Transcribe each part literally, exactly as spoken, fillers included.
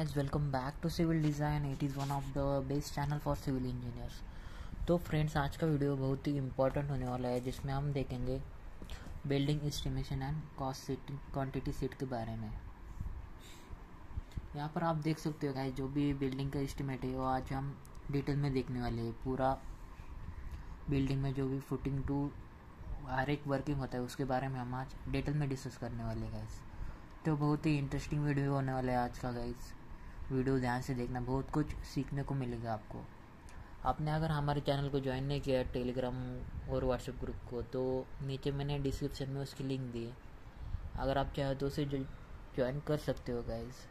guys, welcome back to Civil Design. It is one of the best channel for civil engineers. तो friends, आज का video बहुत ही important होने वाला है, जिसमें हम देखेंगे building estimation and cost sheet quantity sheet के बारे में। यहाँ पर आप देख सकते हो गाइस, जो भी बिल्डिंग का एस्टिमेट है वो आज हम डिटेल में देखने वाले हैं। पूरा बिल्डिंग में जो भी फुटिंग टू हर एक वर्किंग होता है उसके बारे में हम आज डिटेल में डिस्कस करने वाले हैं गाइस। तो बहुत ही इंटरेस्टिंग वीडियो होने वाला है आज का गाइस। वीडियो ध्यान से देखना, बहुत कुछ सीखने को मिलेगा आपको। आपने अगर हमारे चैनल को ज्वाइन नहीं किया टेलीग्राम और व्हाट्सएप ग्रुप को, तो नीचे मैंने डिस्क्रिप्शन में उसकी लिंक दी है, अगर आप चाहो तो उसे ज्वाइन कर सकते हो गाइस।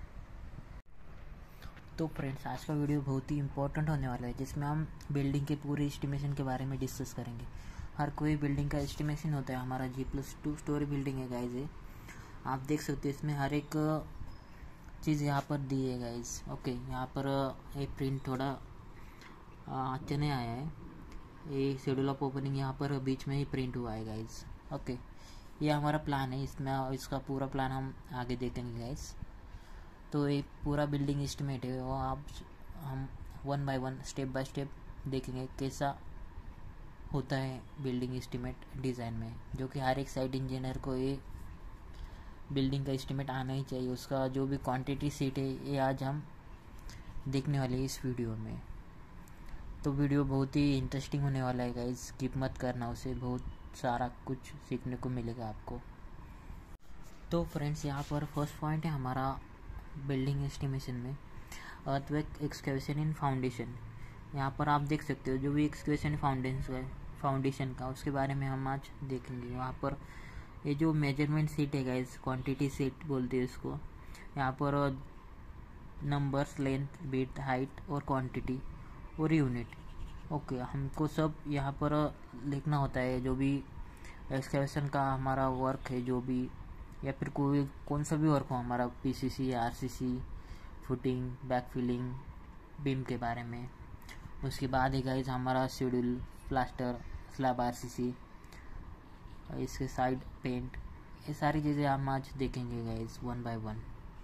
तो फ्रेंड्स, आज का वीडियो बहुत ही इंपॉर्टेंट होने वाला है, जिसमें हम बिल्डिंग के पूरे एस्टिमेशन के बारे में डिस्कस करेंगे। हर कोई बिल्डिंग का एस्टिमेशन होता है। हमारा G plus two storey building है गाइस। ये आप देख सकते हो, इसमें हर एक चीज़ यहाँ पर दी है गाइस। ओके, यहाँ पर ये प्रिंट थोड़ा अच्छा नहीं आया है। ये शेड्यूल ऑफ ओपनिंग यहाँ पर बीच में ही प्रिंट हुआ है गाइस। ओके, ये हमारा प्लान है, इसमें इसका पूरा प्लान हम आगे देखेंगे गाइस। तो ये पूरा बिल्डिंग एस्टिमेट है, वो आप हम one by one step by step देखेंगे कैसा होता है बिल्डिंग एस्टिमेट डिज़ाइन में, जो कि हर एक साइट इंजीनियर को ये बिल्डिंग का एस्टिमेट आना ही चाहिए। उसका जो भी क्वांटिटी सीट है ये आज हम देखने वाले हैं इस वीडियो में। तो वीडियो बहुत ही इंटरेस्टिंग होने वाला है गाइस, स्किप मत करना, उसे बहुत सारा कुछ सीखने को मिलेगा आपको। तो फ्रेंड्स, यहाँ पर फर्स्ट पॉइंट है हमारा बिल्डिंग एस्टिमेशन में अर्थवर्क एक्सकेवेशन इन फाउंडेशन। यहाँ पर आप देख सकते हो, जो भी एक्सकेवेशन फाउंडेशन है फाउंडेशन का, उसके बारे में हम आज देखेंगे। वहाँ पर ये जो मेजरमेंट सीट है गाइस, क्वांटिटी सीट बोलते हैं इसको। यहाँ पर नंबर्स, लेंथ, विड्थ, हाइट और क्वांटिटी और यूनिट। ओके, हमको सब यहाँ पर लिखना होता है। जो भी एक्सकेवेशन का हमारा वर्क है, जो भी या फिर कोई कौन सा भी वर्क हो हमारा, PCC, RCC, footing, backfilling, beam के बारे में। उसके बाद है गाइस हमारा शेड्यूल, प्लास्टर, स्लैब, आरसीसी, इसके साइड पेंट, ये सारी चीज़ें हम आज देखेंगे गाइस वन बाय वन।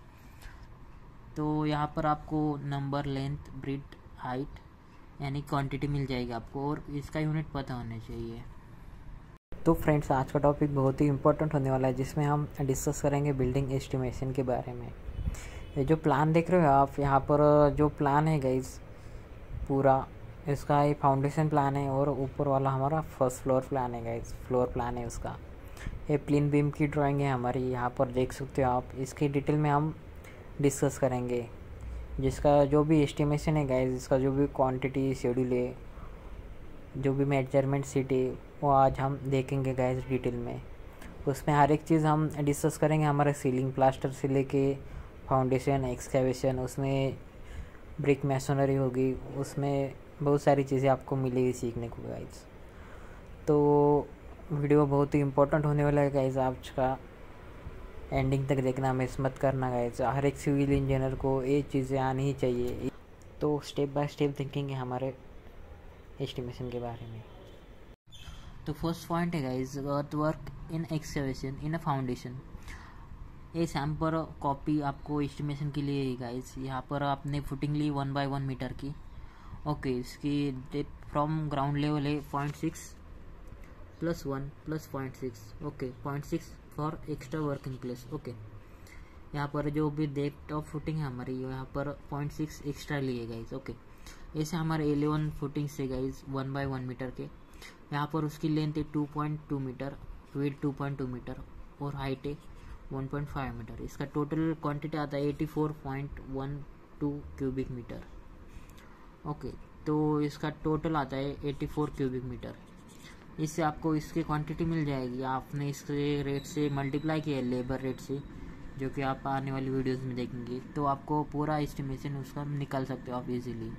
तो यहाँ पर आपको नंबर, लेंथ, ब्रेड्थ, हाइट यानी क्वांटिटी मिल जाएगी आपको, और इसका यूनिट पता होना चाहिए। तो फ्रेंड्स, आज का टॉपिक बहुत ही इम्पोर्टेंट होने वाला है, जिसमें हम डिस्कस करेंगे बिल्डिंग एस्टिमेशन के बारे में। ये जो प्लान देख रहे हो आप, यहाँ पर जो प्लान है गाइस पूरा, इसका ये फाउंडेशन प्लान है, और ऊपर वाला हमारा फर्स्ट फ्लोर प्लान है गाइस, फ्लोर प्लान है उसका। ये प्लेन बीम की ड्राइंग है हमारी, यहाँ पर देख सकते हो आप। इसकी डिटेल में हम डिस्कस करेंगे, जिसका जो भी एस्टिमेशन है गाइस, इसका जो भी क्वांटिटी शेड्यूल है, जो भी मेजरमेंट सीट है, वो आज हम देखेंगे गाइस डिटेल में। उसमें हर एक चीज़ हम डिस्कस करेंगे। हमारे सीलिंग, प्लास्टर से लेके फाउंडेशन, एक्सकेवेशन, उसमें ब्रिक मैसोनरी होगी, उसमें बहुत सारी चीज़ें आपको मिलेगी सीखने को गाइस। तो वीडियो बहुत ही इम्पोर्टेंट होने वाला है गाइस, आज का एंडिंग तक देखना, मिस मत करना गाइस। हर एक सिविल इंजीनियर को ये चीज़ें आनी ही चाहिए। तो स्टेप बाय स्टेप देखेंगे हमारे एस्टिमेशन के बारे में। तो फर्स्ट पॉइंट है guys earthwork in excavation in a foundation. ये सैम्पल कॉपी आपको एस्टिमेशन के लिए है गाइस। यहाँ पर आपने फुटिंग ली वन बाय वन मीटर की। ओके, इसकी डेप्थ फ्रॉम ग्राउंड लेवल है point six plus one plus point six. Okay, point six for extra working place. Okay, यहाँ पर जो भी डेप्थ ऑफ फुटिंग है हमारी, यहाँ पर पॉइंट सिक्स एक्स्ट्रा लिए गाइस। ओके, ऐसे हमारे एलेवन फुटिंग से guys one by one metre के। यहाँ पर उसकी लेंथ है two point two metre, width two point two metre और हाइट है वन पॉइंट फाइव मीटर। इसका टोटल क्वांटिटी आता है eighty four point one two cubic metre. Okay, तो इसका टोटल आता है एटी फोर क्यूबिक मीटर। इससे आपको इसकी क्वांटिटी मिल जाएगी। आपने इसके रेट से मल्टीप्लाई किया लेबर रेट से, जो कि आप आने वाली वीडियोस में देखेंगे, तो आपको पूरा एस्टिमेशन उसका निकाल सकते हो आप इजीली।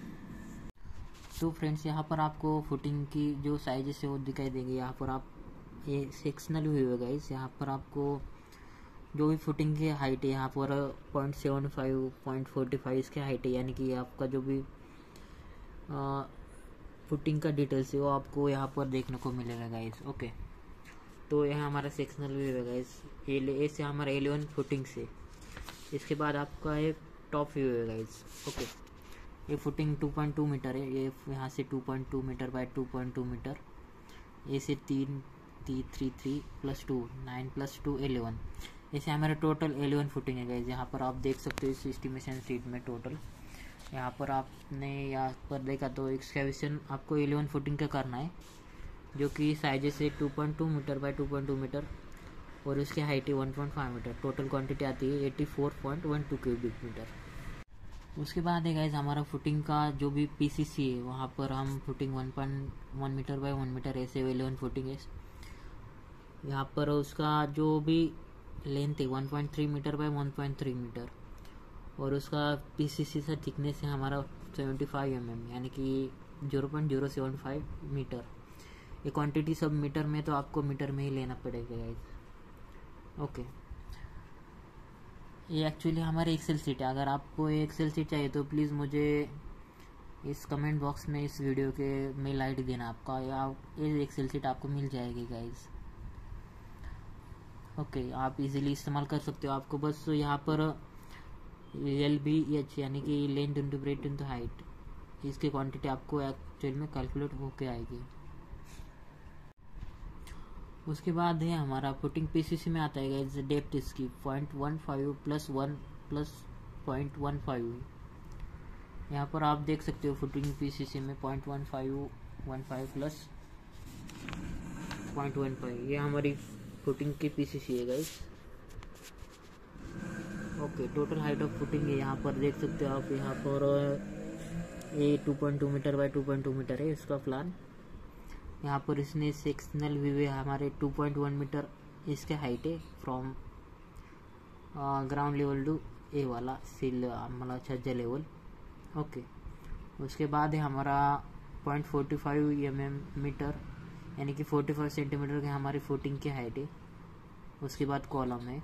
तो फ्रेंड्स, यहाँ पर आपको फुटिंग की जो साइजेस है वो दिखाई देंगे। यहाँ पर आप ये सेक्शनल व्यू है गाइस। यहाँ पर आपको जो भी फुटिंग की हाइट है, यहाँ पर point seven five point forty five इसकी हाइट है, यानी कि आपका जो भी आ, फुटिंग का डिटेल्स है वो आपको यहाँ पर देखने को मिलेगा गाइस। ओके, तो यह हमारा सेक्शनल व्यू है गाइस। ये ऐसे हमारा एलेवन फुटिंग से। इसके बाद आपका है टॉप व्यू है गाइज। ओके, ये footing two point two metre है, ये यहाँ से two point two metre by two point two metre, A से तीन ती three three plus two nine plus two eleven, ऐसे हमारा टोटल एलेवन फुटिंग है गाइज। यहाँ पर आप देख सकते हो इस एस्टिमेशन शीट में टोटल, यहाँ पर आपने यहाँ पर देखा तो एक्सकेवेशन आपको एलेवन फुटिंग का करना है, जो कि साइज से two point two metre by two point two metre और उसकी हाइट है one point five metre. Total quantity आती है eighty four point one two cubic metre. उसके बाद है गाइज हमारा फुटिंग का जो भी पीसीसी है, वहाँ पर हम footing one point one metre by one metre ऐसे एलेवन फुटिंग है। यहाँ पर उसका जो भी लेंथ है one point three metre by one point three metre और उसका पीसीसी से थिकनेस है हमारा सेवेंटी फाइव एम एम यानी कि zero point zero seven five metre. ये क्वांटिटी सब मीटर में, तो आपको मीटर में ही लेना पड़ेगा गाइस। ओके, ये एक्चुअली हमारी एक्सेल सीट है। अगर आपको ये एक्सेल सीट चाहिए तो प्लीज़ मुझे इस कमेंट बॉक्स में इस वीडियो के मेल आई डी देना आपका, या ये एक्सेल सीट आपको मिल जाएगी गाइस। ओके okay, आप इजीली इस्तेमाल कर सकते हो। आपको बस यहाँ पर एल बी एच यानी कि length into breadth into height, इसकी क्वांटिटी आपको एक्चुअल में कैलकुलेट होके आएगी। उसके बाद है हमारा फुटिंग पीसीसी में आता है गाइस डेप्थ इसकी point one five plus one plus point one five. यहाँ पर आप देख सकते हो फुटिंग पीसीसी में point one five one five plus point one five, ये हमारी फुटिंग की पीसीसी है guys. Okay, total height of footing है, यहाँ पर देख सकते हो आप। यहाँ पर ये two point two metre by two point two metre है इसका प्लान। यहाँ पर इसने सेक्शनल व्यू है हमारे टू पॉइंट वन मीटर इसके हाइट है from ground level to A वाला सील मतलब छज्जा लेवल। ओके, उसके बाद है हमारा point forty five M M metre यानी कि फोर्टी फाइव सेंटीमीटर की हमारी फुटिंग की हाइट है। उसके बाद कॉलम है।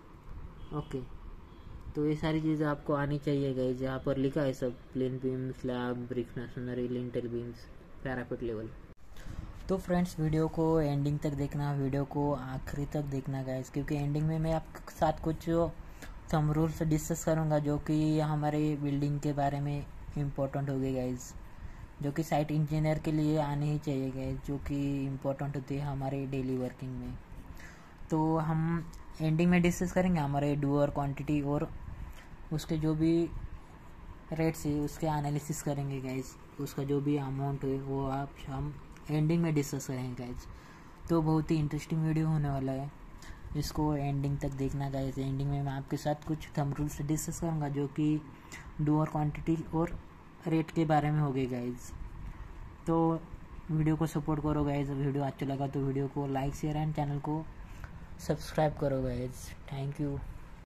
ओके, तो ये सारी चीज़ें आपको आनी चाहिए गाइस। यहाँ पर लिखा है सब, plain beam, slab, brick masonry, lintel beams, parapet level. तो फ्रेंड्स, वीडियो को एंडिंग तक देखना, वीडियो को आखिरी तक देखना गाइस, क्योंकि एंडिंग में मैं आपके साथ कुछ सम रूल्स डिस्कस करूँगा जो कि हमारे बिल्डिंग के बारे में इम्पोर्टेंट होगी गाइस, जो कि साइट इंजीनियर के लिए आने ही चाहिए गाइस, जो कि इम्पोर्टेंट होती है हमारे डेली वर्किंग में। तो हम एंडिंग में डिस्कस करेंगे हमारे डूअर क्वांटिटी और उसके जो भी रेट्स है उसके एनालिसिस करेंगे गाइस। उसका जो भी अमाउंट है वो आप हम एंडिंग में डिस्कस करेंगे गाइस। तो बहुत ही इंटरेस्टिंग वीडियो होने वाला है, इसको एंडिंग तक देखना गाइस। एंडिंग में मैं आपके साथ कुछ थंब रूल्स डिस्कस करूँगा जो कि डूअर क्वांटिटी और रेट के बारे में हो गए गाइज। तो वीडियो को सपोर्ट करो गाइज। वीडियो अच्छा लगा तो वीडियो को लाइक शेयर एंड चैनल को सब्सक्राइब करो गाइज। Thank you.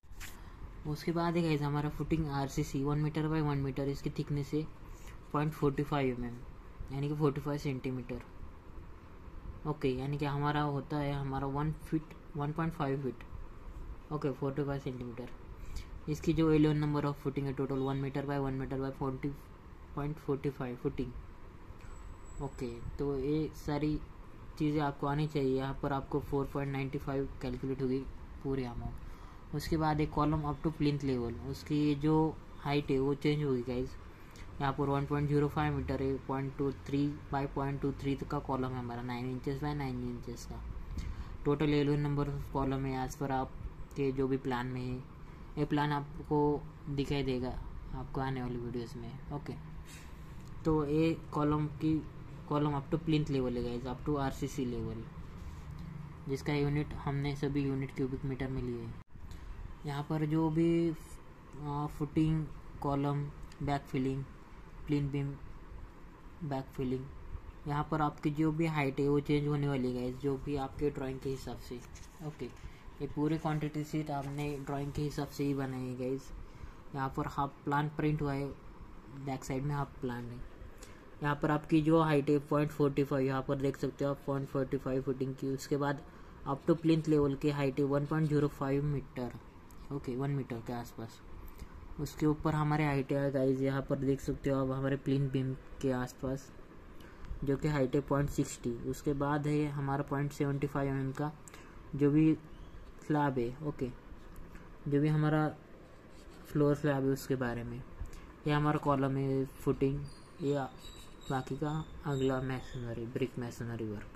उसके बाद है गाइज हमारा footing RCC one metre by one metre, इसकी थिकनेस है point forty five M M यानी कि फोर्टी फाइव सेंटीमीटर। ओके, यानी कि हमारा होता है हमारा one feet one point five feet. Okay, forty five centimetre. इसकी जो एलेवन नंबर ऑफ फुटिंग है total one metre by one metre by forty point forty five footing. Okay, तो ये सारी चीज़ें आपको आनी चाहिए। यहाँ पर आपको four point ninety five calculate होगी पूरे अमाउंट। उसके बाद एक column up to plinth level, उसकी जो हाइट है वो चेंज होगी गाइज। यहाँ पर one point zero five metre है, point two three by point two three का कॉलम है हमारा, nine inches by nine inches का। Total eleven number of column है एज पर आपके जो भी प्लान में है। ये प्लान आपको दिखाई देगा आपको आने वाली वीडियोस में। ओके, तो ये कॉलम की column up to plinth level है guys, up to RCC level, जिसका यूनिट हमने सभी यूनिट क्यूबिक मीटर में लिए। यहाँ पर जो भी footing, column, back filling, plinth beam, back filling, यहाँ पर आपकी जो भी हाइट है वो चेंज होने वाली है गाइज, जो भी आपके ड्राइंग के हिसाब से। ओके, ये पूरी क्वांटिटी सीट आपने ड्राइंग के हिसाब से ही बनाई है गाइज। यहाँ पर हाफ प्लान प्रिंट हुआ है, बैक साइड में हाफ प्लान है। यहाँ पर आपकी जो हाइट है पॉइंट फोर्टी फाइव, यहाँ पर देख सकते हो आप पॉइंट फोर्टी फाइव फुटिंग की। उसके बाद अप टू प्लिंथ लेवल की हाइट है one point zero five metre. Okay, one metre के आसपास। उसके ऊपर हमारे हाइट है गाइज, यहाँ पर देख सकते हो आप हमारे प्लिंथ बीम के आसपास, जो कि हाइट है पॉइंट सिक्सटी। उसके बाद है हमारा point seventy five M M का जो भी स्लैब है। ओके, जो भी हमारा फ्लोर स्लैब है उसके बारे में। ये हमारा कॉलम है फुटिंग, या बाकी का अगला मैसनरी, ब्रिक मैसनरी वर्क।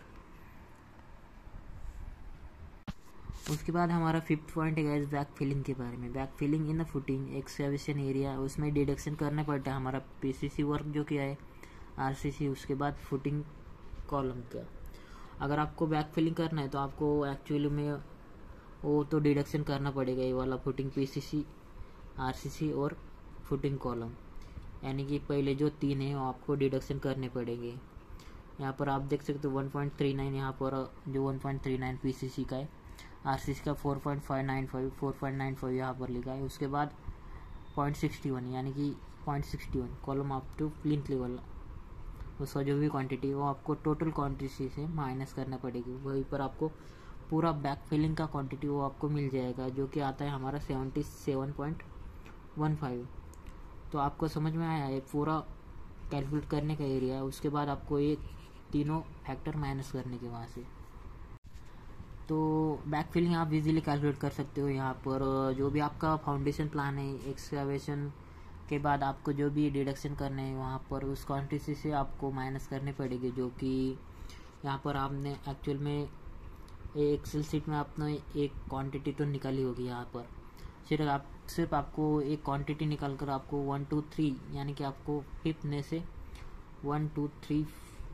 उसके बाद हमारा फिफ्थ पॉइंट है गाइस बैक फिलिंग के बारे में। Back filling in the footing excavation area, उसमें डिडक्शन करना पड़ता है हमारा पीसीसी वर्क जो किया है, आरसीसी, उसके बाद फुटिंग कॉलम का। अगर आपको बैक फिलिंग करना है तो आपको एक्चुअली में वो तो डिडक्शन करना पड़ेगा, ये वाला फुटिंग पीसीसी, आरसीसी और फुटिंग कॉलम, यानी कि पहले जो तीन है वो आपको डिडक्शन करने पड़ेंगे। यहाँ पर आप देख सकते हो वन पॉइंट थ्री नाइन, यहाँ पर जो one point three nine PCC का है, आरसीसी का four point five nine five, four point nine five यहाँ पर लिखा है। उसके बाद पॉइंट सिक्सटी वन यानी कि point sixty one column up to plinth level, उसका जो भी क्वांटिटी वो आपको टोटल क्वांटिटी से माइनस करना पड़ेगी। वहीं पर आपको पूरा बैक फिलिंग का क्वांटिटी वो आपको मिल जाएगा, जो कि आता है हमारा seventy seven point one five. तो आपको समझ में आया है पूरा कैलकुलेट करने का एरिया है। उसके बाद आपको ये तीनों फैक्टर माइनस करने के वहाँ से, तो बैक फिलिंग आप इजीली कैलकुलेट कर सकते हो। यहाँ पर जो भी आपका फाउंडेशन प्लान है, एक्सकैवेशन के बाद आपको जो भी डिडक्शन करने हैं वहाँ पर उस क्वांटिटी से आपको माइनस करने पड़ेगी, जो कि यहाँ पर आपने एक्चुअल में एक्सेल शीट में आपने एक क्वांटिटी तो निकाली होगी। यहाँ पर सिर्फ आप सिर्फ आपको एक क्वांटिटी निकाल कर आपको वन टू थ्री यानी कि आपको फिफ्थ में से वन टू थ्री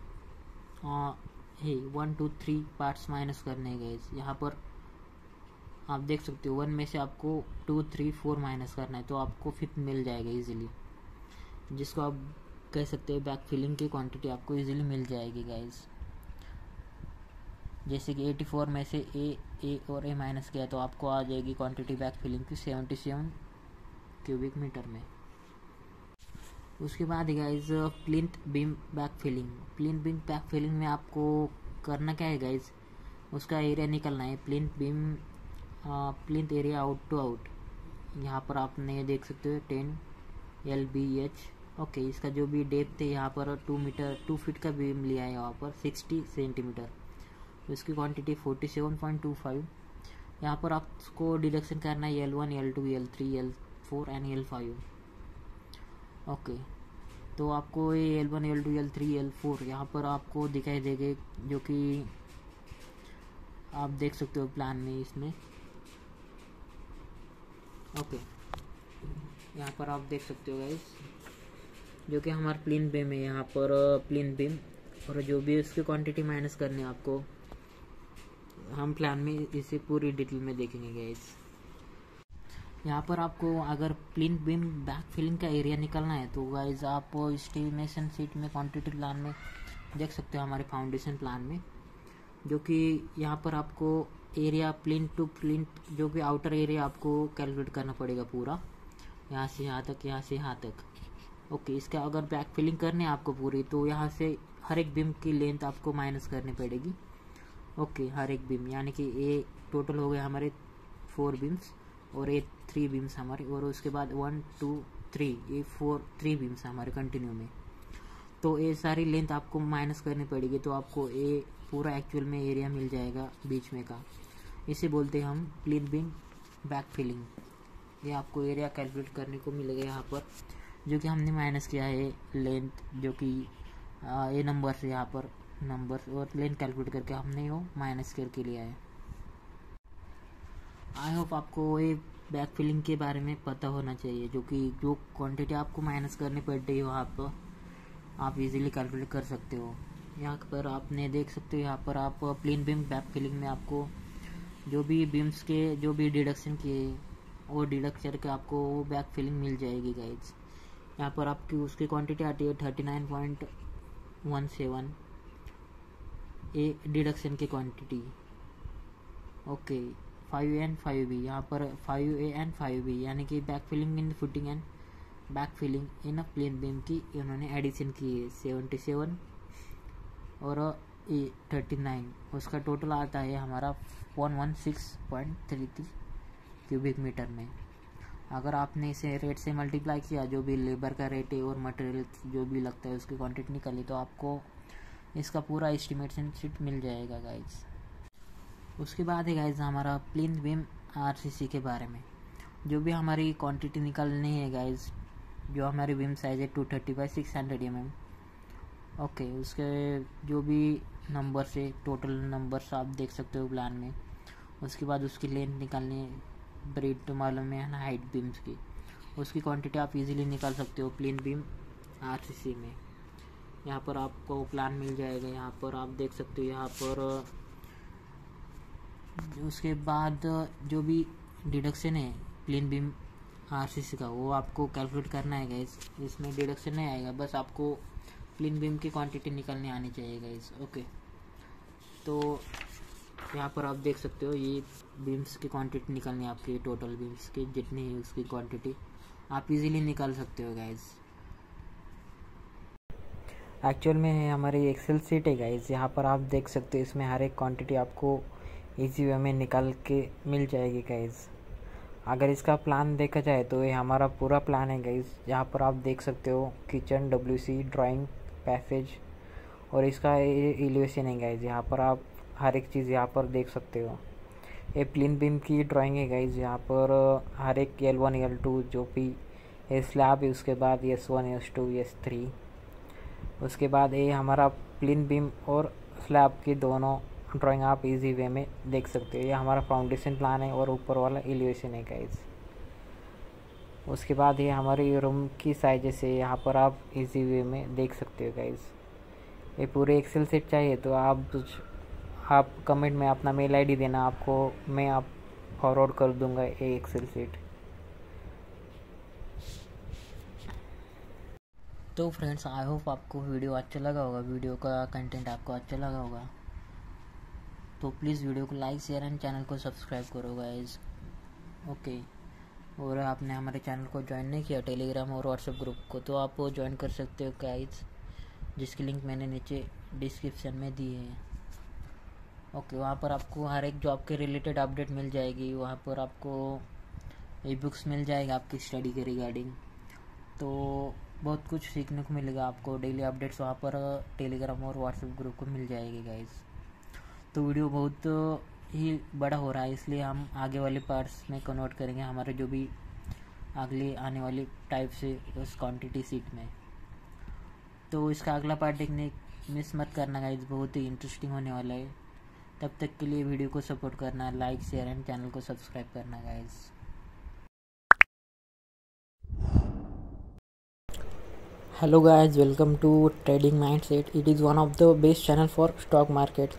है one two three parts minus करने गए। यहाँ पर आप देख सकते हो वन में से आपको टू थ्री फोर माइनस करना है, तो आपको फिफ्थ मिल जाएगा इजीली, जिसको आप कह सकते हैं बैक फिलिंग की क्वांटिटी आपको इजीली मिल जाएगी गाइज। जैसे कि एटी फोर में से ए ए और ए माइनस किया तो आपको आ जाएगी क्वांटिटी बैक फिलिंग की सेवेंटी सेवन क्यूबिक मीटर में। उसके बाद guys plinth beam back filling. Plinth beam back filling में आपको करना क्या है गाइज, उसका एरिया निकलना है, plinth beam plinth area out to out. यहाँ पर आपने देख सकते हो ten L B H, okay. इसका जो भी डेप्थ है यहाँ पर टू मीटर टू फीट का बीम लिया है, यहाँ पर सिक्सटी सेंटीमीटर, इसकी quantity forty seven point two five. यहाँ पर आपको डिडक्शन करना है L one, L two, L three, L four and L five, okay. तो आपको ये L one, L two, L three, L four यहाँ पर आपको दिखाई देंगे, जो कि आप देख सकते हो प्लान में इसमें, ओके। यहाँ पर आप देख सकते हो गाइस, जो कि हमारा प्लिंथ बीम है। यहाँ पर प्लिंथ बीम और जो भी उसकी क्वांटिटी माइनस करनी है आपको, हम प्लान में इसे पूरी डिटेल में देखेंगे गाइस। यहाँ पर आपको अगर प्लिंथ बीम बैक फिलिंग का एरिया निकालना है तो गाइज आप एस्टिमेशन शीट में क्वांटिटी प्लान में देख सकते हो, हमारे फाउंडेशन प्लान में, जो कि यहाँ पर आपको एरिया प्लिंथ टू प्लिंथ जो कि आउटर एरिया आपको कैलकुलेट करना पड़ेगा पूरा, यहाँ से यहाँ तक, यहाँ से यहाँ तक, ओके। इसका अगर बैक फिलिंग करनी है आपको पूरी, तो यहाँ से हर एक बीम की लेंथ आपको माइनस करनी पड़ेगी, ओके। हर एक बीम यानी कि ये टोटल हो गए हमारे फोर बीम्स और ये थ्री बीम्स हमारे, और उसके बाद वन टू थ्री, ये फोर थ्री बीम्स हमारे कंटिन्यू में। तो ये सारी लेंथ आपको माइनस करनी पड़ेगी, तो आपको ये पूरा एक्चुअल में एरिया मिल जाएगा बीच में का। इसे बोलते हैं हम प्लिंथ बीम बैक फिलिंग। ये आपको एरिया कैलकुलेट करने को मिलेगा यहाँ पर, जो कि हमने माइनस किया है लेंथ, जो कि ये नंबर से यहाँ पर नंबर और लेंथ कैलकुलेट करके हमने वो माइनस करके लिया है। आई होप आपको ये बैक फिलिंग के बारे में पता होना चाहिए, जो कि जो क्वांटिटी आपको माइनस करनी पड़ रही हो वहाँ पर आप इजीली कैलकुलेट कर सकते हो। यहाँ पर आपने देख सकते हो, यहाँ पर आप प्लिंथ बीम बैक फिलिंग में आपको जो भी बीम्स के जो भी डिडक्शन किए वो डिडक्ट करके आपको वो बैक फिलिंग मिल जाएगी गाइज। यहाँ पर आपकी उसकी क्वांटिटी आती है thirty nine point one seven A deduction की quantity, okay. Five A and five B, यहाँ पर five A and five B यानी कि back filling in footing and back filling in uh plain beam की इन्होंने addition की है seventy seven और ए थर्टी नाइन, उसका टोटल आता है हमारा one one six point three three cubic metre में। अगर आपने इसे रेट से मल्टीप्लाई किया, जो भी लेबर का रेट है और मटेरियल जो भी लगता है उसकी क्वांटिटी निकाली, तो आपको इसका पूरा एस्टिमेशन शीट मिल जाएगा गाइज। उसके बाद है गाइज हमारा प्लिंथ बीम आरसीसी के बारे में। जो भी हमारी क्वांटिटी निकालनी है गाइज, जो हमारी बीम साइज है two thirty by six hundred M M. Okay, उसके जो भी नंबर से टोटल नंबर्स आप देख सकते हो प्लान में। उसके बाद उसकी लेंथ निकालनी है, ब्रेड तो मालूम है ना, हाइट बीम्स की, उसकी क्वांटिटी आप इजीली निकाल सकते हो प्लेन बीम आरसीसी में। यहाँ पर आपको प्लान मिल जाएगा, यहाँ पर आप देख सकते हो। यहाँ पर उसके बाद जो भी डिडक्शन है प्लेन बीम आरसीसी का, वो आपको कैलकुलेट करना है गाइस। इसमें डिडक्शन नहीं आएगा, बस आपको प्लेन बीम की क्वांटिटी निकालनी आनी चाहिए गाइस। ओके, तो यहाँ पर आप देख सकते हो ये बीम्स की क्वांटिटी निकालनी है आपकी, टोटल बीम्स की जितनी है उसकी क्वांटिटी आप इजीली निकाल सकते हो गाइस। एक्चुअल में हमारी एक्सेल सीट है गाइस, यहाँ पर आप देख सकते हो। इसमें हर एक क्वांटिटी आपको इजी वे में निकाल के मिल जाएगी गाइस। अगर इसका प्लान देखा जाए तो ये हमारा पूरा प्लान है गाइस। यहाँ पर आप देख सकते हो किचन, डब्ल्यूसी, ड्राइंग, पैसेज और इसका एलिवेशन है गाइस। यहाँ पर आप हर एक चीज़ यहाँ पर देख सकते हो। ये प्लेन बीम की ड्राइंग है गाइस। यहाँ पर हर एक एल वन एल टू जो भी ये स्लैब है, उसके बाद S one S two S three, उसके बाद ये हमारा प्लेन बीम और स्लैब की दोनों ड्राइंग आप इजी वे में देख सकते हो। ये हमारा फाउंडेशन प्लान है और ऊपर वाला एलिवेशन है गाइस। उसके बाद ये हमारी रूम की साइजेस है, यहाँ पर आप इजी वे में देख सकते हो गाइस। ये पूरे एक्सेल सेट चाहिए तो आप आप कमेंट में अपना मेल आईडी देना, आपको मैं आप फॉरवर्ड कर दूंगा ये एक्सेल सेट। तो फ्रेंड्स, आई होप आपको वीडियो अच्छा लगा होगा, वीडियो का कंटेंट आपको अच्छा लगा होगा। तो प्लीज़ वीडियो को लाइक, शेयर एंड चैनल को सब्सक्राइब करो गाइस। ओके, और आपने हमारे चैनल को ज्वाइन नहीं किया टेलीग्राम और व्हाट्सएप ग्रुप को, तो आप वो ज्वाइन कर सकते हो गाइस, जिसकी लिंक मैंने नीचे डिस्क्रिप्शन में दी है। ओके, वहाँ पर आपको हर एक जॉब के रिलेटेड अपडेट मिल जाएगी। वहाँ पर आपको ई बुक्स मिल जाएगा आपकी स्टडी के रिगार्डिंग, तो बहुत कुछ सीखने को मिलेगा आपको। डेली अपडेट्स वहाँ पर टेलीग्राम और व्हाट्सएप ग्रुप को मिल जाएगी गाइस। तो वीडियो बहुत ही बड़ा हो रहा है, इसलिए हम आगे वाले पार्ट्स में कन्वर्ट करेंगे हमारे जो भी अगली आने वाली टाइप से उस क्वांटिटी सीट में। तो इसका अगला पार्ट देखने मिस मत करना गाइस, बहुत ही इंटरेस्टिंग होने वाला है। तब तक के लिए वीडियो को सपोर्ट करना, लाइक, शेयर एंड चैनल को सब्सक्राइब करना guys. Hello guys, welcome to trading mindset. It is one of the best channel for stock market.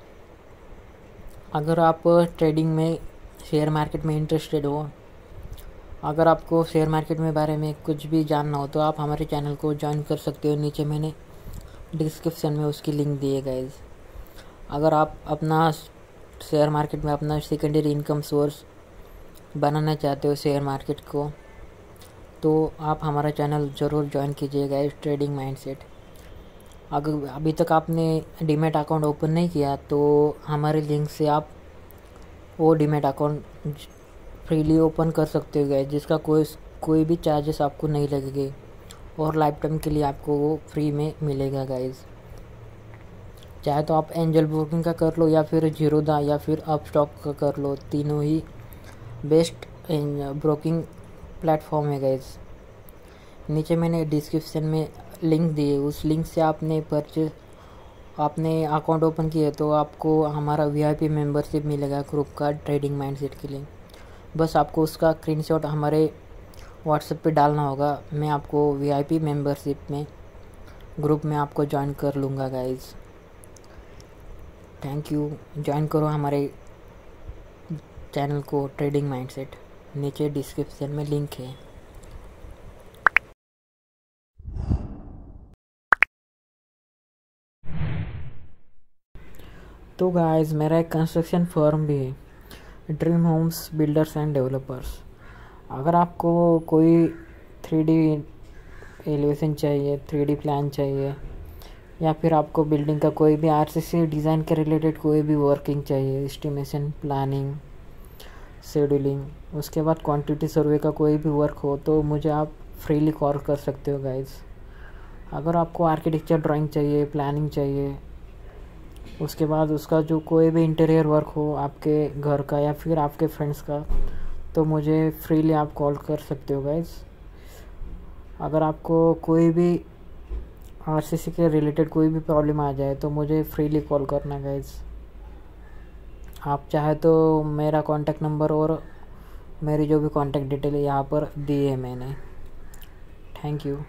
अगर आप ट्रेडिंग में, शेयर मार्केट में इंटरेस्टेड हो, अगर आपको शेयर मार्केट में बारे में कुछ भी जानना हो, तो आप हमारे चैनल को ज्वाइन कर सकते हो। नीचे मैंने डिस्क्रिप्शन में उसकी लिंक दी है गाइस। अगर आप अपना शेयर मार्केट में अपना सेकेंडरी इनकम सोर्स बनाना चाहते हो शेयर मार्केट को, तो आप हमारा चैनल ज़रूर ज्वाइन कीजिएगा, इस ट्रेडिंग माइंडसेट। अगर अभी तक आपने डीमैट अकाउंट ओपन नहीं किया तो हमारे लिंक से आप वो डीमैट अकाउंट फ्रीली ओपन कर सकते हो गाइस, जिसका कोई कोई भी चार्जेस आपको नहीं लगेंगे और लाइफ टाइम के लिए आपको वो फ्री में मिलेगा गाइस। चाहे तो आप एंजल ब्रोकिंग का कर लो या फिर जीरोधा या फिर अपस्टॉक का कर लो, तीनों ही बेस्ट ब्रोकिंग प्लेटफॉर्म है गाइस। नीचे मैंने डिस्क्रिप्शन में लिंक दी है, उस लिंक से आपने परचेज आपने अकाउंट ओपन किया तो आपको हमारा वीआईपी मेंबरशिप मिलेगा ग्रुप का ट्रेडिंग माइंडसेट के लिए। बस आपको उसका स्क्रीनशॉट हमारे व्हाट्सएप पे डालना होगा, मैं आपको वीआईपी मेंबरशिप में ग्रुप में आपको ज्वाइन कर लूँगा गाइस। थैंक यू, ज्वाइन करो हमारे चैनल को ट्रेडिंग माइंडसेट, नीचे डिस्क्रिप्शन में लिंक है। तो गाइस, मेरा एक कंस्ट्रक्शन फर्म भी है, dream homes builders and developers. अगर आपको कोई थ्री डी एलिवेशन चाहिए, थ्री डी प्लान चाहिए, या फिर आपको बिल्डिंग का कोई भी आरसीसी डिज़ाइन के रिलेटेड कोई भी वर्किंग चाहिए, एस्टिमेशन, प्लानिंग, शेड्यूलिंग, उसके बाद क्वांटिटी सर्वे का कोई भी वर्क हो, तो मुझे आप फ्रीली कॉल कर सकते हो गाइस। अगर आपको आर्किटेक्चर ड्राइंग चाहिए, प्लानिंग चाहिए, उसके बाद उसका जो कोई भी इंटीरियर वर्क हो आपके घर का या फिर आपके फ्रेंड्स का, तो मुझे फ्रीली आप कॉल कर सकते हो गाइज। अगर आपको कोई भी आरसीसी के रिलेटेड कोई भी प्रॉब्लम आ जाए तो मुझे फ्रीली कॉल करना गाइज। आप चाहे तो मेरा कॉन्टैक्ट नंबर और मेरी जो भी कॉन्टैक्ट डिटेल है यहाँ पर दी है मैंने। Thank you.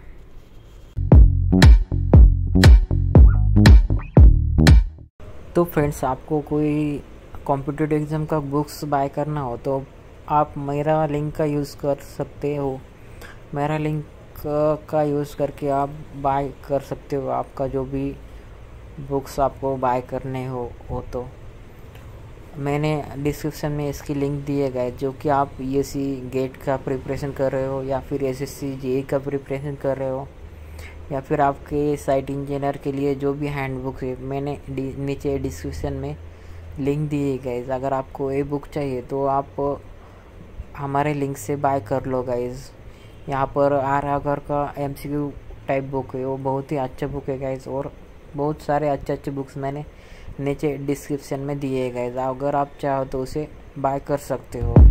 तो फ्रेंड्स, आपको कोई कॉम्पिटिटिव एग्ज़ाम का बुक्स बाय करना हो तो आप मेरा लिंक का यूज़ कर सकते हो। मेरा लिंक का यूज़ करके आप बाय कर सकते हो आपका जो भी बुक्स आपको बाय करने हो हो तो मैंने डिस्क्रिप्शन में इसकी लिंक दी है गाइस। जो कि आप यूएससी गेट का प्रिपरेशन कर रहे हो या फिर एसएससी जेई का प्रिपरेशन कर रहे हो या फिर आपके साइट इंजीनियर के लिए जो भी हैंड बुक है, मैंने नीचे डिस्क्रिप्शन में लिंक दी है गाइस। अगर आपको ये बुक चाहिए तो आप हमारे लिंक से बाय कर लो गाइस। यहाँ पर आर आगर का एमसीक्यू टाइप बुक है, वो बहुत ही अच्छा बुक है गाइस। और बहुत सारे अच्छे अच्छे बुक्स मैंने नीचे डिस्क्रिप्शन में दिए है गाइस। अगर आप चाहो तो उसे बाय कर सकते हो।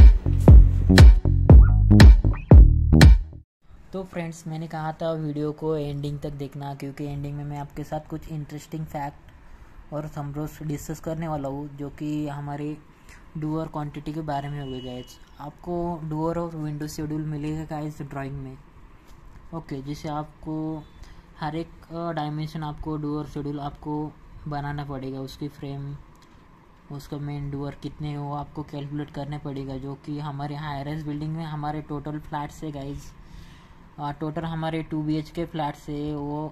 तो फ्रेंड्स, मैंने कहा था वीडियो को एंडिंग तक देखना, क्योंकि एंडिंग में मैं आपके साथ कुछ इंटरेस्टिंग फैक्ट और समरोज डिस्कस करने वाला हूँ जो कि हमारे डूअर क्वांटिटी के बारे में होगा गाइस। आपको डूअर और विंडो शेड्यूल मिलेगा गाइस ड्राइंग में, ओके, जिसे आपको हर एक डायमेंशन आपको डूअर शेड्यूल आपको बनाना पड़ेगा। उसकी फ्रेम, उसका मेन डूअर कितने हो आपको कैलकुलेट करने पड़ेगा। जो कि हमारे हाई राइज बिल्डिंग में हमारे टोटल फ्लैट्स है गाइस, टोटल हमारे two B H K flats है, वो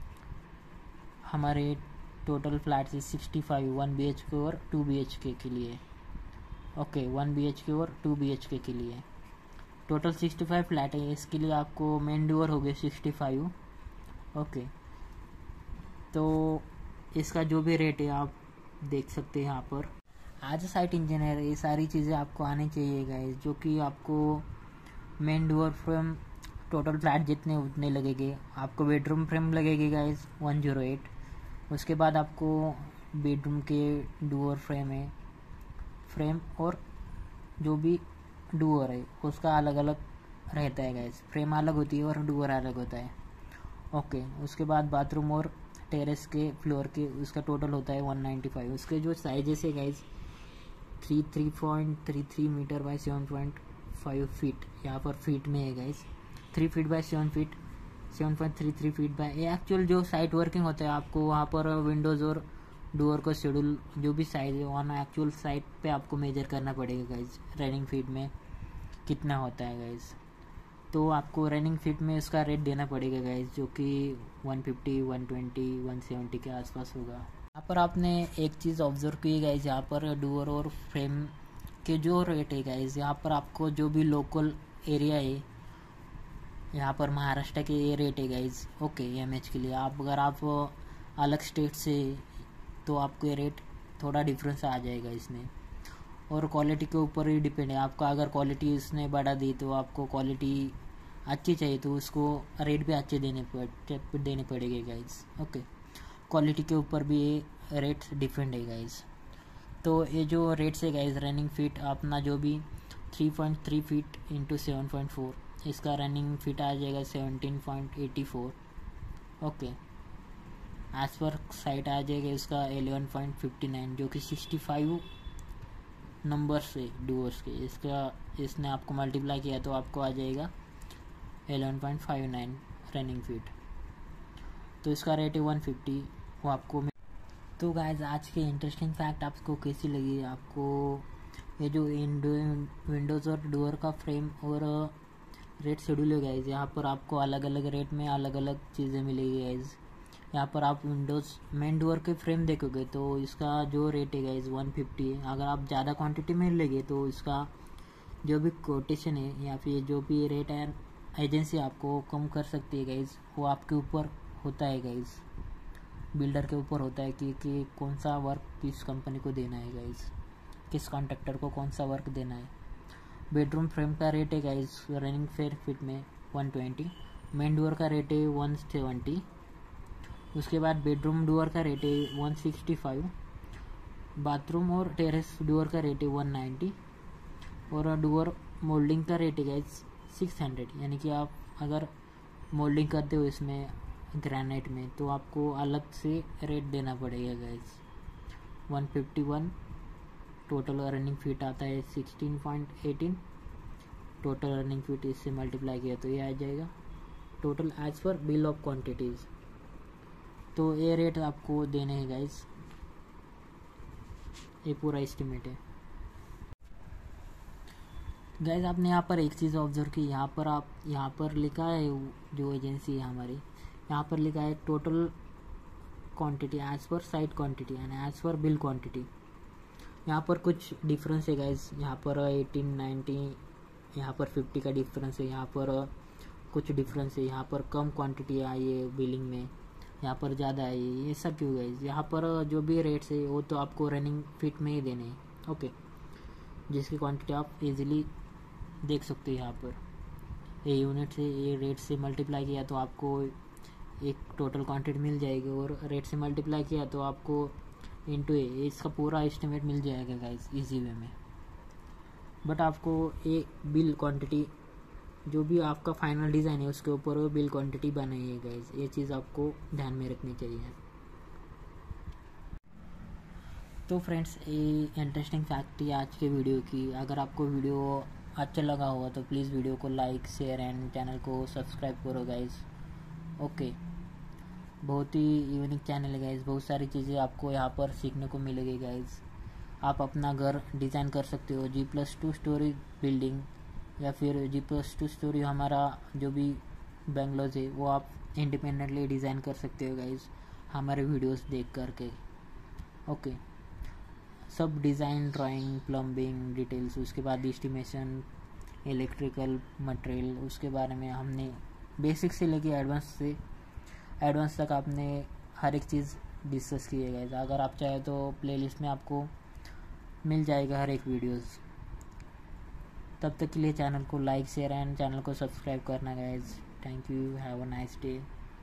हमारे टोटल फ्लैट्स है sixty five one B H K और टू बी एच के के लिए, okay, one B H K और टू बी एच के के लिए टोटल सिक्सटी फाइव फ्लैट है। इसके लिए आपको मेन डूअर हो गए सिक्सटी फाइव, ओके। तो इसका जो भी रेट है आप देख सकते हैं यहाँ पर। आज साइट इंजीनियर ये सारी चीज़ें आपको आनी चाहिए गाइस, जो कि आपको main door frame total flat जितने उतने लगेंगे। आपको बेडरूम फ्रेम लगेगी गाइस वन ज़ीरो एट। उसके बाद आपको बेडरूम के डोर फ्रेम है, फ्रेम और जो भी डोर है उसका अलग अलग रहता है गाइस। फ्रेम अलग होती है और डोर अलग होता है, ओके। उसके बाद बाथरूम और टेरेस के फ्लोर के उसका टोटल होता है वन नाइन्टी फाइव। उसके जो साइजेस है guys three three point three three metre by seven point five feet, यहाँ पर फीट में है guys. Three feet by seven feet seven point three three feet by ये एक्चुअल जो साइट वर्किंग होता है आपको वहाँ पर विंडोज़ और डोर का शेड्यूल जो भी साइज है ऑन एक्चुअल साइट पे आपको मेजर करना पड़ेगा गाइस, रनिंग फीट में कितना होता है गाइस। तो आपको रनिंग फीट में उसका रेट देना पड़ेगा गाइस, जो कि one fifty, one twenty, one seventy के आसपास होगा। यहाँ पर आपने एक चीज़ ऑब्जर्व की गाइस, यहाँ पर डोर और फ्रेम के जो रेट है गाइस, यहाँ पर आपको जो भी लोकल एरिया है यहाँ पर महाराष्ट्र के ये रेट है गाइस, ओके। एमएच के लिए आप अगर आप अलग स्टेट से तो आपको ये रेट थोड़ा डिफरेंस आ जाएगा इसमें। और क्वालिटी के ऊपर ही डिपेंड है आपका। अगर क्वालिटी इसने बढ़ा दी तो आपको क्वालिटी अच्छी चाहिए तो उसको रेट भी अच्छे देने पड़ देने पड़ेंगे गाइस, ओके। क्वालिटी के ऊपर भी ये रेट्स डिफरेंट है गाइस। तो ये जो रेट्स है गाइस, रनिंग फीट अपना जो भी three point three feet into seven point four, इसका रनिंग फीट आ जाएगा seventeen point eighty four, okay. As per site आ जाएगा इसका एलेवन पॉइंट फिफ्टी नाइन, जो कि सिक्सटी फाइव नंबर से डूअर्स के इसका इसने आपको मल्टीप्लाई किया तो आपको आ जाएगा eleven point five nine running feet. तो इसका रेट है वन फिफ्टी, वो आपको। तो गाइस, आज के इंटरेस्टिंग फैक्ट आपको कैसी लगी? आपको ये जो विंडोज़ और डोर का फ्रेम और रेट शेड्यूल है गाइस, यहाँ पर आपको अलग अलग रेट में अलग अलग चीज़ें मिलेगी गाइस। यहाँ पर आप विंडोज़ मेन डोर के फ्रेम देखोगे तो इसका जो रेट है गाइस वन फिफ्टी है। अगर आप ज़्यादा क्वांटिटी में लेंगे तो इसका जो भी कोटेशन है या फिर जो भी रेट है एजेंसी आपको कम कर सकती है गाइस, वो आपके ऊपर होता है गाइस, बिल्डर के ऊपर होता है कि, कि कौन सा वर्क किस कंपनी को देना है गाइस, किस कॉन्ट्रैक्टर को कौन सा वर्क देना है। बेडरूम फ्रेम का रेट है गाइस रनिंग फेयर फिट में वन ट्वेंटी, मेन डोर का रेट है वन सेवेंटी, उसके बाद बेडरूम डोर का रेट है वन सिक्सटी फाइव, बाथरूम और टेरेस डोर का रेट है वन नाइन्टी, और डुअर मोल्डिंग का रेट है गाइस सिक्स हंड्रेड, यानी कि आप अगर मोल्डिंग करते हो इसमें ग्रेनाइट में तो आपको अलग से रेट देना पड़ेगा guys. One fifty one total running feet आता है sixteen point eighteen, total running feet इससे मल्टीप्लाई किया तो ये आ जाएगा total as per bill of quantities. तो ये रेट आपको देने हैं गाइस, ये पूरा एस्टिमेट है गाइस। आपने यहाँ पर एक चीज़ ऑब्जर्व की, यहाँ पर आप यहाँ पर लिखा है जो एजेंसी है हमारी, यहाँ पर लिखा है total quantity as per site quantity and as per bill quantity. यहाँ पर कुछ डिफरेंस है गाइस, यहाँ पर एटीन नाइन्टी, यहाँ पर फिफ्टी का डिफरेंस है, यहाँ पर कुछ डिफरेंस है, यहाँ पर कम क्वांटिटी आई है बिलिंग में, यहाँ पर ज़्यादा आई है। ये सब क्यों गाइस? यहाँ पर जो भी रेट्स है वो तो आपको रनिंग फिट में ही देने हैं, ओके, जिसकी क्वांटिटी आप इजीली देख सकते हो। यहाँ पर ये यूनिट से ये रेट से मल्टीप्लाई किया तो आपको एक टोटल क्वांटिटी मिल जाएगी, और रेट से मल्टीप्लाई किया तो आपको इनटू ए इसका पूरा एस्टिमेट मिल जाएगा गाइस इजी वे में। बट आपको ये बिल क्वांटिटी जो भी आपका फाइनल डिज़ाइन है उसके ऊपर वो बिल क्वांटिटी बनाई है गाइस, ये चीज़ आपको ध्यान में रखनी चाहिए। तो फ्रेंड्स ये इंटरेस्टिंग फैक्ट है आज के वीडियो की। अगर आपको वीडियो अच्छा लगा होगा तो प्लीज़ वीडियो को लाइक शेयर एंड चैनल को सब्सक्राइब करो गाइस, ओके। बहुत ही यूनिक चैनल है गाइस, बहुत सारी चीज़ें आपको यहाँ पर सीखने को मिलेगी गाइस। आप अपना घर डिज़ाइन कर सकते हो, G plus two storey building या फिर जी प्लस टू स्टोरी हमारा जो भी बंगलोज है वो आप इंडिपेंडेंटली डिज़ाइन कर सकते हो गाइस हमारे वीडियोस देख करके, ओके। सब डिज़ाइन, ड्राइंग, प्लम्बिंग डिटेल्स, उसके बाद एस्टिमेशन, इलेक्ट्रिकल मटेरियल, उसके बारे में हमने बेसिक से लेके एडवांस से एडवांस तक आपने हर एक चीज़ डिस्कस की है गाइस। अगर आप चाहे तो प्लेलिस्ट में आपको मिल जाएगा हर एक वीडियोस। तब तक के लिए चैनल को लाइक शेयर एंड चैनल को सब्सक्राइब करना guys. Thank you, have a nice day.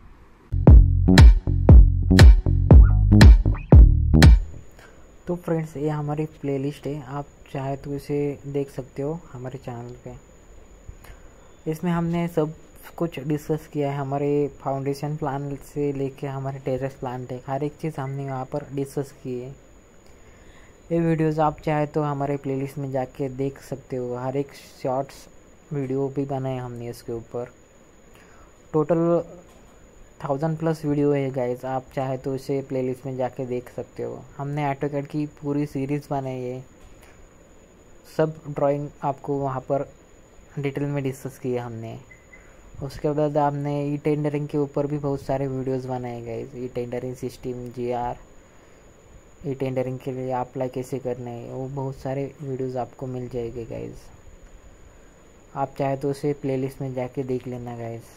तो फ्रेंड्स ये हमारी प्लेलिस्ट है, आप चाहे तो इसे देख सकते हो हमारे चैनल पे। इसमें हमने सब कुछ डिस्कस किया है, हमारे फाउंडेशन प्लान से लेके हमारे टेरेस प्लान तक हर एक चीज़ हमने वहाँ पर डिस्कस की है। ये वीडियोस आप चाहे तो हमारे प्लेलिस्ट में जाके देख सकते हो, हर एक शॉर्ट्स वीडियो भी बनाए हमने इसके ऊपर। टोटल थाउजेंड प्लस वीडियो है गाइस, आप चाहे तो इसे प्लेलिस्ट में जाके देख सकते हो। हमने ऑटोकैड की पूरी सीरीज़ बनाई है, सब ड्राइंग आपको वहाँ पर डिटेल में डिस्कस किया हमने। उसके बाद आपने ई टेंडरिंग के ऊपर भी बहुत सारे वीडियोस बनाए गए, E tendering system, G R, E tendering के लिए अप्लाई कैसे करना है, वो बहुत सारे वीडियोस आपको मिल जाएंगे गाइस। आप चाहे तो उसे प्लेलिस्ट में जाके देख लेना गाइस।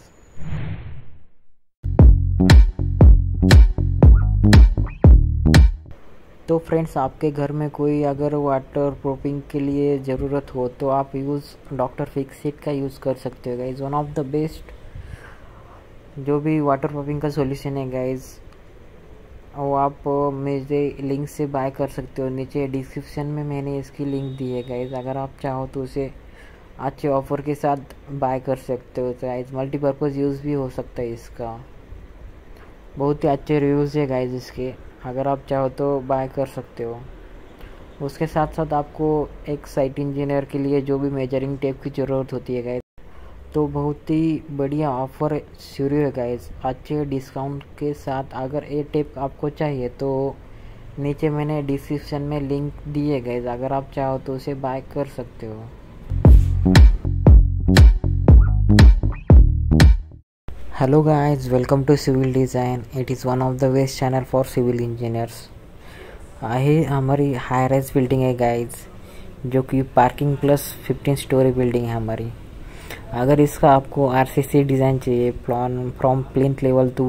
तो फ्रेंड्स आपके घर में कोई अगर वाटर प्रूफिंग के लिए ज़रूरत हो तो आप यूज़ डॉक्टर फिक्सिट का यूज़ कर सकते हो guys. One of the best जो भी वाटर प्रूफिंग का सॉल्यूशन है गाइज, वो आप मेरे लिंक से बाय कर सकते हो। नीचे डिस्क्रिप्शन में मैंने इसकी लिंक दी है गाइज, अगर आप चाहो तो उसे अच्छे ऑफर के साथ बाय कर सकते हो। तो गाइज मल्टीपर्पज़ यूज़ भी हो सकता है इसका, बहुत ही अच्छे रिव्यूज़ है गाइज इसके, अगर आप चाहो तो बाय कर सकते हो। उसके साथ साथ आपको एक साइट इंजीनियर के लिए जो भी मेजरिंग टेप की ज़रूरत होती है गाइस, तो बहुत ही बढ़िया ऑफ़र शुरू है गाइस, अच्छे डिस्काउंट के साथ। अगर ये टेप आपको चाहिए तो नीचे मैंने डिस्क्रिप्शन में लिंक दी है गाइस, अगर आप चाहो तो उसे बाय कर सकते हो। Hello guys, welcome to Civil Design. It is one of the best channel for civil engineers. ये हमारी हाई राइज बिल्डिंग है गाइज, जो कि parking plus fifteen storey building है हमारी। अगर इसका आपको आरसीसी डिज़ाइन चाहिए, plan from plinth level to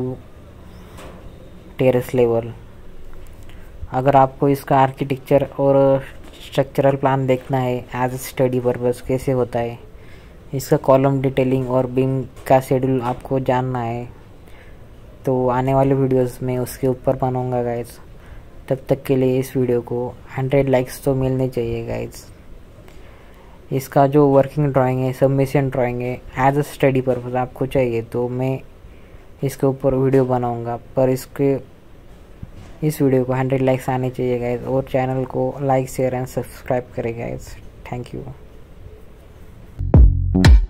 terrace level, अगर आपको इसका आर्किटेक्चर और स्ट्रक्चरल प्लान देखना है एज स्टडी पर्पस कैसे होता है, इसका कॉलम डिटेलिंग और बीम का शेड्यूल आपको जानना है, तो आने वाले वीडियोस में उसके ऊपर बनाऊंगा गाइज। तब तक के लिए इस वीडियो को हंड्रेड लाइक्स तो मिलने चाहिए गाइज। इसका जो वर्किंग ड्राइंग है, सबमिशन ड्राइंग है, एज अ स्टडी पर्पज़ आपको चाहिए तो मैं इसके ऊपर वीडियो बनाऊंगा। पर इसके इस वीडियो को हंड्रेड लाइक्स आने चाहिए गाइस, और चैनल को लाइक शेयर एंड सब्सक्राइब करें गाइस। Thank you.